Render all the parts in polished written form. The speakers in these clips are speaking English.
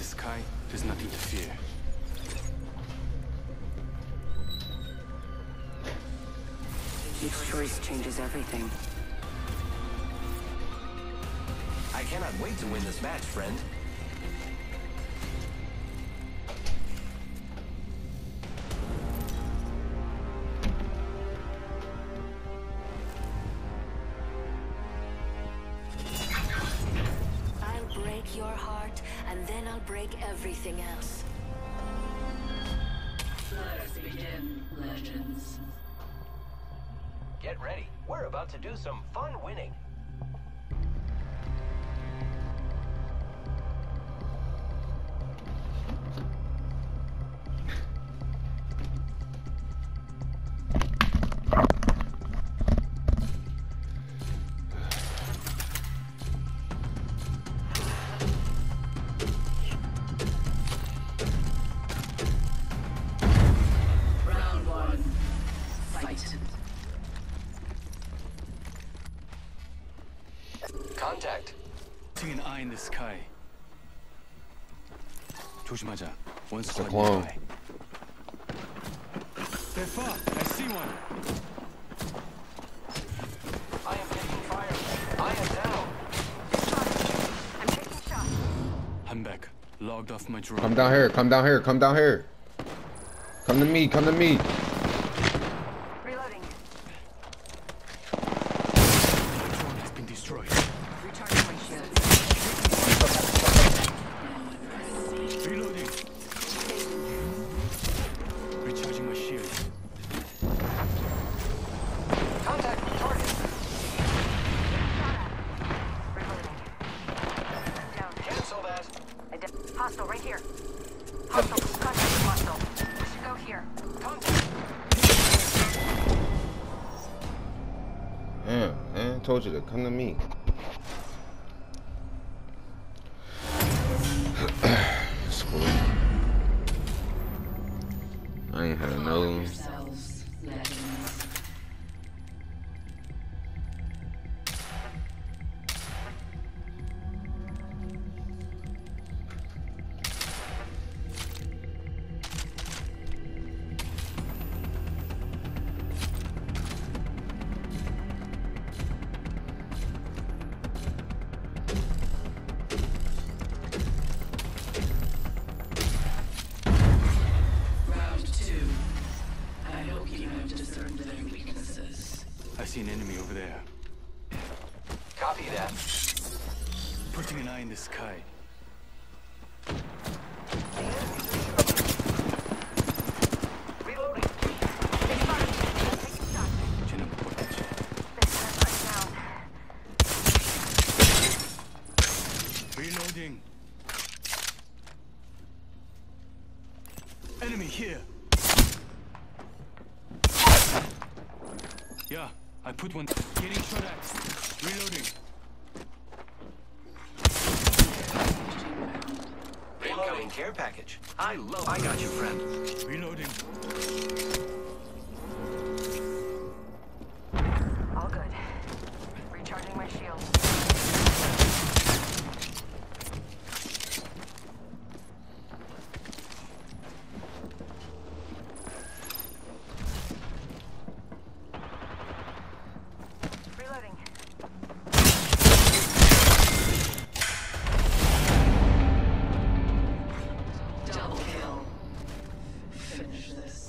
the sky, there's nothing to fear. Each choice changes everything. I cannot wait to win this match, friend. I'll break your heart, and then I'll break everything else. Let us begin, legends. Get ready. We're about to do some fun winning. Round one. Fight. Contact. Seeing an eye in the sky. 조심하자. One It's a squad clone. nearby. They're far. I see one. I am taking fire. I am down. I'm taking shots. I'm back. Logged off my drone. Come down here. Come down here. Come down here. Come to me. Come to me. Reloading. My drone has been destroyed. Recharging my shield. Reloading. Recharging my shield. Contact target. Reloading. Down. Cancel that. Hostile right here. Hostile. Contact hostile. We should go here. Contact. Yeah, man. Told you to come to me. It's cool. I ain't had no. Yourselves, legends. Round two. I hope you have discerned their weaknesses. I see an enemy over there. Copy that. Putting an eye in the sky. Reloading. 쟤는 못 봤겠지. Reloading. Enemy here. Yeah, I put one. Getting shot at. Reloading. Incoming care package. I got you, friend. Reloading. All good. Recharging my shield. Reloading. Double kill. Finish this.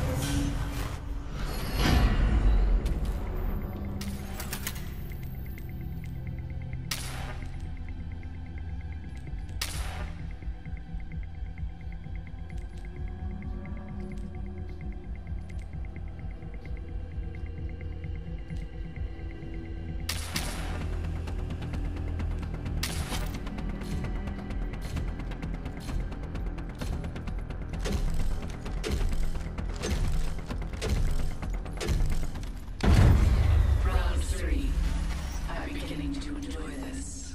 Round three. I'm beginning to enjoy this.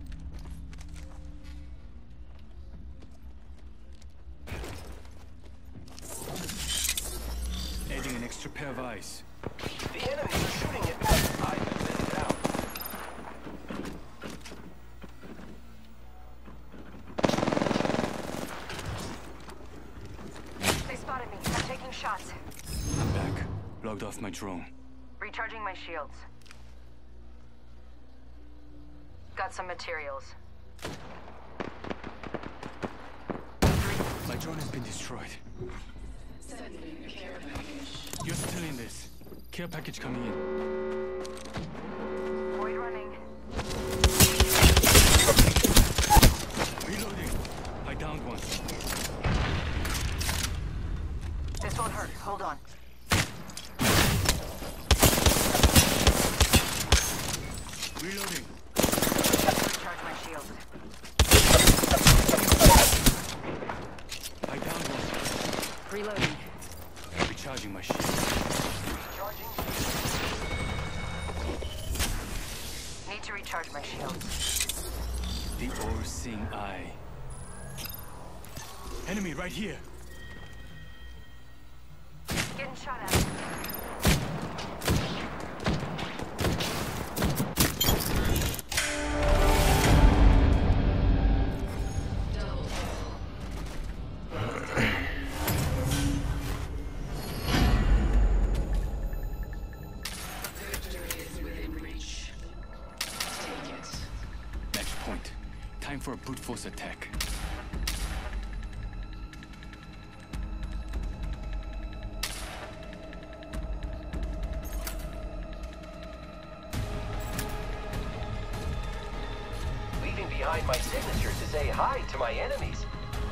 Adding an extra pair of eyes. The enemies are shooting at me. I have been down. Logged off my drone. Recharging my shields. Got some materials. My drone has been destroyed. Sending a care package. You're still in this. Care package coming in. Void running. Reloading. I downed one. This won't hurt. Hold on. Reloading. Recharge my shields. I downed one. Reloading. Recharging my shield. Recharging. Need to recharge my shields. The all-seeing eye. Enemy right here. Getting shot at. Double kill. Victory is within reach. Take it. Match point. Time for a brute force attack. Leaving behind my signature to say hi to my enemies.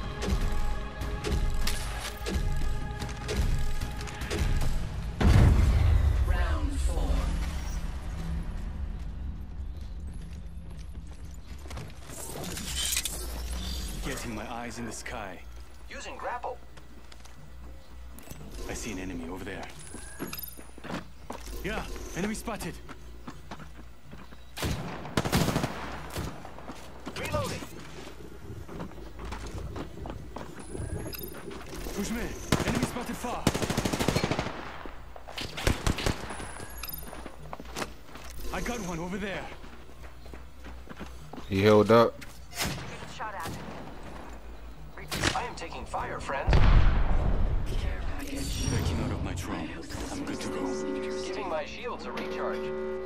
Round 4. Getting my eyes in the sky. Using grapple. I see an enemy over there. Yeah, enemy spotted. Reloading. 조심해. Enemy spotted far. I got one over there. He held up. Getting shot at. I am taking fire, friends. Care package. Backing out of my drone. I'm good to go. Giving my shields a recharge.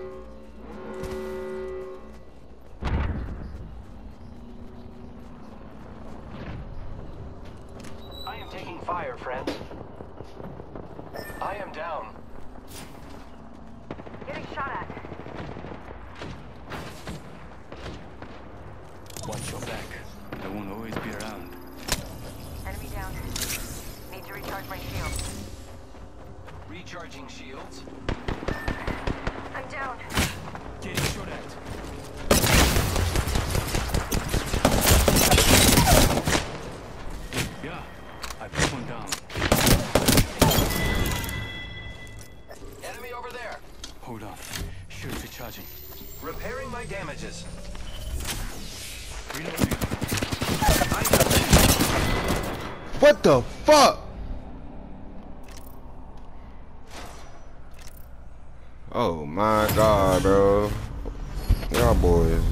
I am taking fire, friends. I am down. Getting shot at. Watch your back. I won't always be around. Enemy down. Need to recharge my shields. Recharging shields. I'm down. Getting shot at. Yeah, I put one down. Enemy over there. Hold on. Shields recharging. Repairing my damages. Reloading. What the fuck? Oh my god, bro. Y'all boys.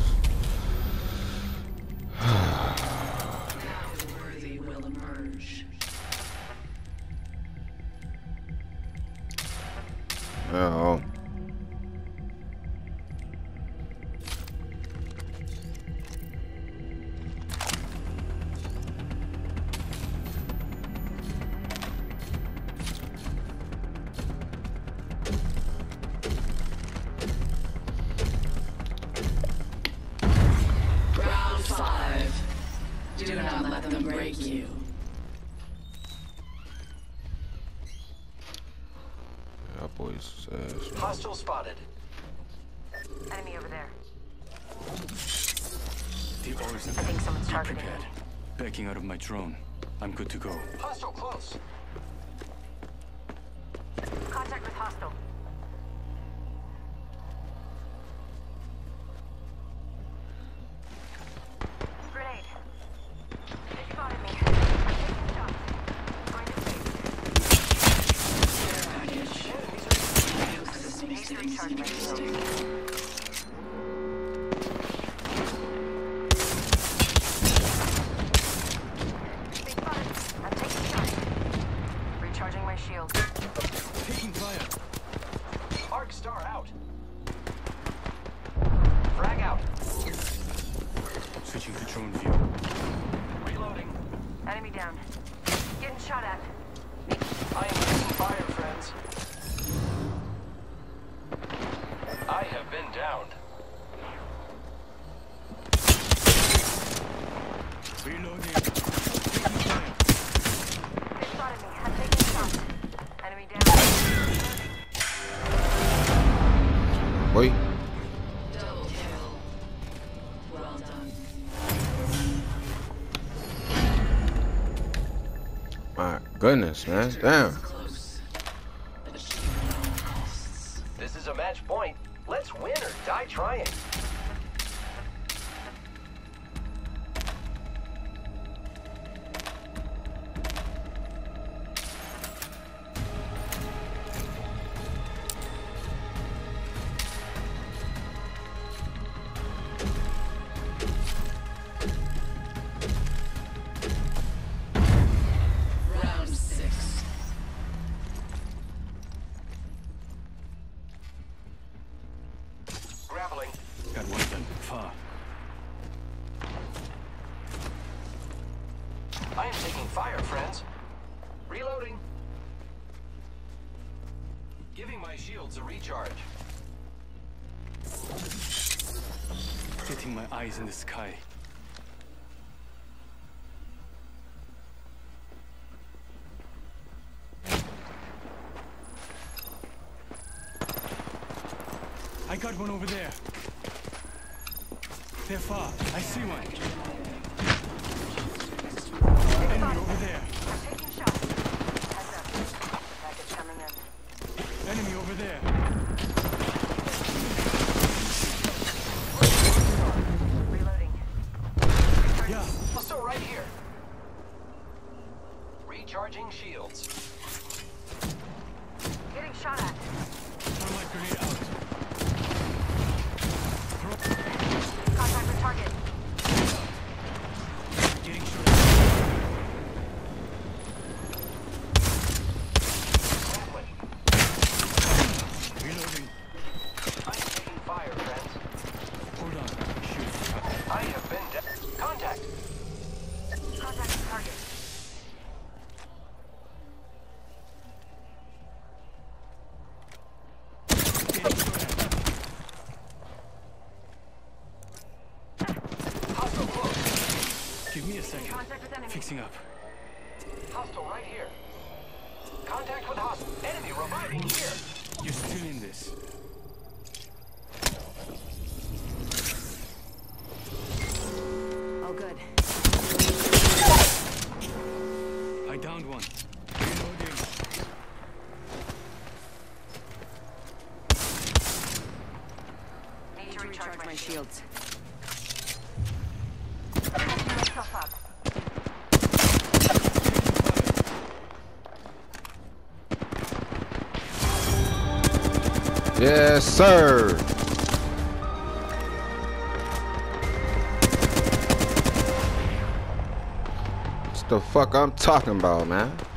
Now the worthy will emerge. Oh. Round 5. Do not let them break you. Y'all boys says. Hostile spotted. Enemy over there. The orders I think someone's be targeting prepared. me. Backing out of my drone. I'm good to go. Hostile close. Contact with hostile. Grenade. They spotted me. I'm taking shots. Going to safe. Care package. Need to recharge my shields. They spotted me. I'm taking shots. Recharging my shields. Taking fire. drone view. Reloading. Enemy down. Getting shot at. I am taking fire, friends. I have been downed. Reloading. Taking fire. They spotted me. I'm taking shots. Enemy down. Wait. Double kill. Well done. My goodness, man. Damn. Close. Achieve at all costs. This is a match point. Let's win or die trying. Round 6. Grappling. Got one done. Far. I am taking fire, friends. Reloading. Giving my shields a recharge. Getting my eyes in the sky. I got one over there. They're far. I see one. Enemy over there. I'm taking shots. Heads up. Package coming in. Enemy over there. Reloading. Yeah. Also right here. Recharging shields. Getting shot at. Throw my grenade out. Contact with target. Getting shot at. Grappling. Reloading. I am taking fire, friends. Hold on. Shoot. I have been contact. Contact with target. Getting shot at. Hostile close. Give me a second. Contact with enemy. Fixing up. Hostile right here. Contact with hostile. Enemy reviving here. You're still in this. Oh, good. I downed one. Reloading. Need to recharge my shields. Patching myself up. Yes, sir. What the fuck I'm talking about, man?